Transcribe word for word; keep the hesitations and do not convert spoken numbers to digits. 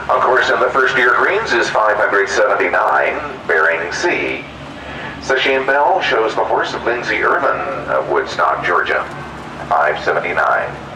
Of course, in the first year greens is five hundred seventy-nine, Bering C. Shachine Bell shows the horse of Lindsay Irvin of Woodstock, Georgia, five seventy-nine.